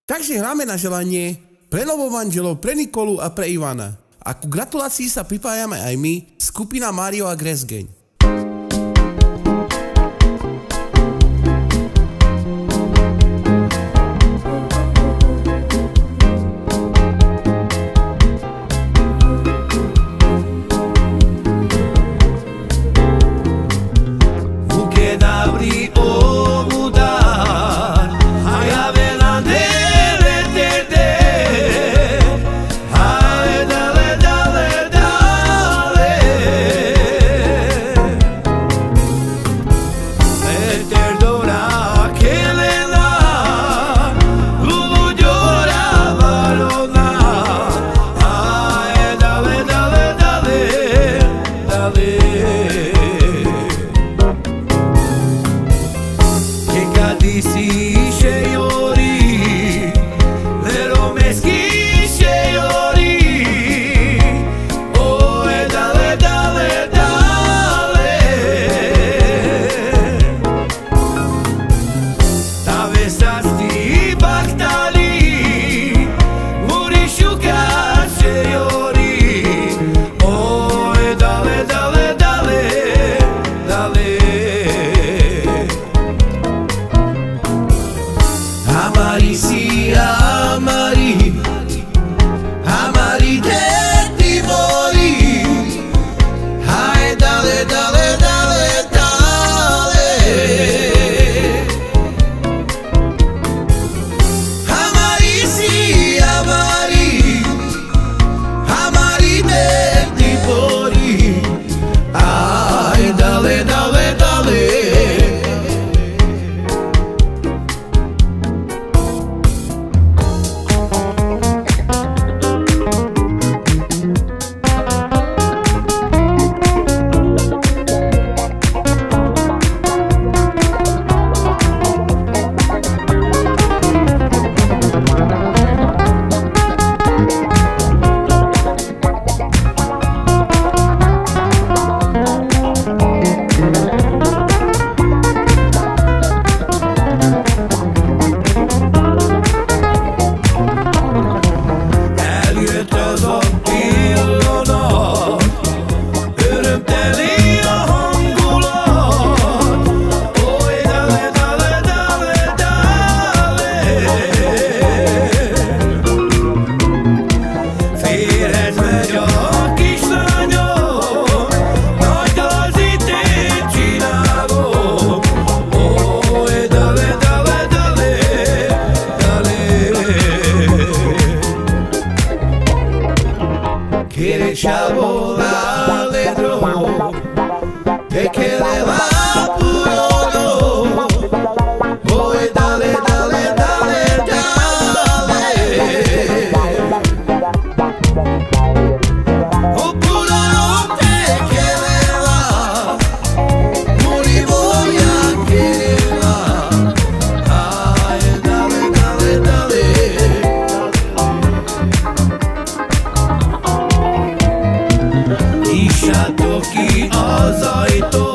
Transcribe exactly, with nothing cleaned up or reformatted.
Takže hráme na želanie pre novomanželov, pre Nikolu a pre Ivana. A ku gratulácii sa pripájame aj my, skupina Mario a Gresgeň. Quiere chavo dale dro, de que le va puro, oye dale, dale, dale, dale, oh puro te que le va, muri voy a quererla, ay dale, dale, dale. Nyissátok ki az ajtót.